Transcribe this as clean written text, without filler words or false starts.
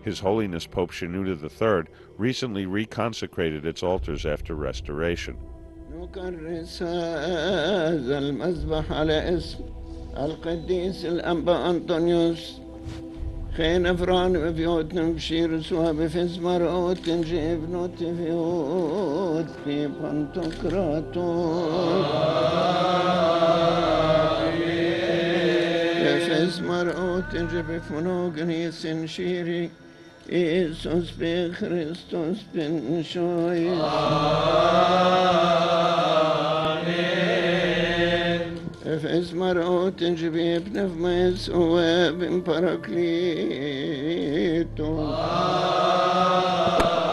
His Holiness Pope Shenouda III recently reconsecrated its altars after restoration. نكرس هذا المذبح على اسم القديس الأنبا أنطونيوس خين فران بفيوت نمشير سوا بفز مرأوت نجيب نوت فيوت في بانتوكراتوت بفز مرأوت نجيب فنوغنيس نشيري إيسوس بخريستوس بن شويس إفس مرأوت جبيب نفميس وابن باراكليتو